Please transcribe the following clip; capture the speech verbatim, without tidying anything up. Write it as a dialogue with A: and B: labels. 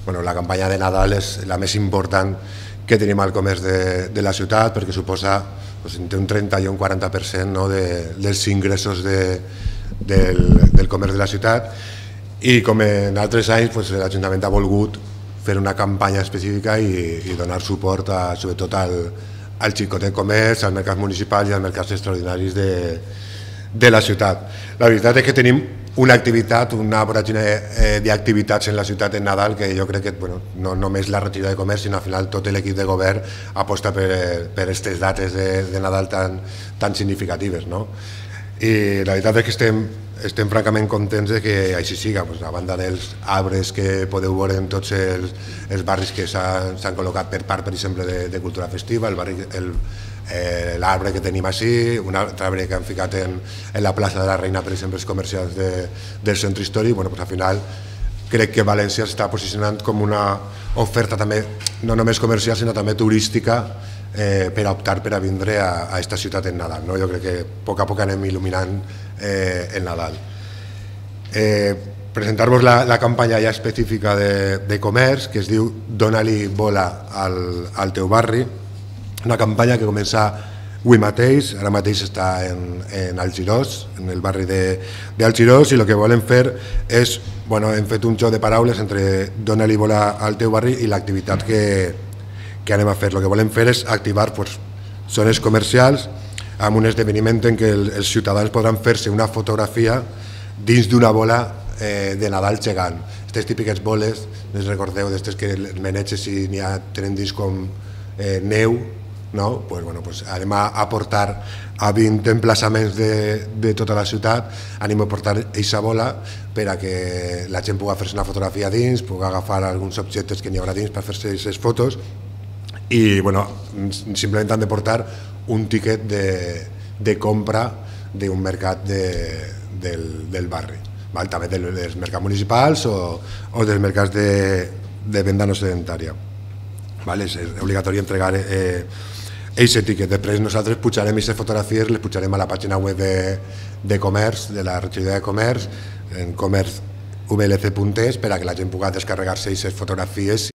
A: bueno, la campanya de Nadal és la més important que tenim al comerç de, de la ciutat, perquè suposa doncs, entre un trenta i un quaranta per cent, no, de, dels ingressos de, del, del comerç de la ciutat, i com en altres anys doncs, l'Ajuntament ha volgut fer una campanya específica i, i donar suport a, sobretot al, al xicotet comerç, als mercats municipals i als mercats extraordinaris de, de la ciutat. La veritat és que tenim una activitat, una voràgine eh, d'activitats en la ciutat en Nadal que jo crec que bueno, no només la retirada de comerç, sinó al final tot l'equip de govern aposta per aquestes dates de, de Nadal tan, tan significatives. No? I la veritat és que estem, estem francament contents de que així siga, pues, a banda dels arbres que podeu veure en tots els, els barris que s'han col·locat per part, per exemple, de, de cultura festiva, el barri, el, Eh, l'arbre que tenim així, un altre arbre que han ficat en, en la plaça de la Reina, per exemple, els comercials de, del centre històric. Bueno, pues, al final crec que València s'està posicionant com una oferta també, no només comercial, sinó també turística, eh, per a optar per a vindre a, a esta ciutat en Nadal. No? Jo crec que a poc a poc anem il·luminant eh, el Nadal. Eh, presentar-vos la, la campanya ja específica de, de comerç, que es diu Dona-li bola al, al teu barri, una campanya que comença avui mateix, ara mateix està en, en Algirós, en el barri d'Algirós, i el que volem fer és, bueno, hem fet un joc de paraules entre dona-li bola al teu barri i l'activitat que, que anem a fer. El que volem fer és activar pues, zones comercials amb un esdeveniment en què el, els ciutadans podran fer-se una fotografia dins d'una bola eh, de Nadal gegant. Aquestes típiques boles, les recordeu, d'aquestes que les meneges i n'hi ha, tenen dins com eh, neu, no? Pues, bueno, pues anem a aportar a vint emplaçaments de, de tota la ciutat, anem a portar aquesta bola per a que la gent pugui fer-se una fotografia dins, pugui agafar alguns objectes que n'hi haurà dins per fer-se aquestes fotos i bueno, simplement han de portar un tiquet de, de compra d'un mercat de, del, del barri, val? També dels mercats municipals o, o dels mercats de, de venda no sedentària. Val? És obligatori entregar eh, aquest tiquet. Després nosaltres pujarem aquestes fotografies, les pujarem a la pàgina web de, de comerç, de la regidoria de comerç, en comerç v l c punt es, per a que la gent pugui descarregar-se aquestes fotografies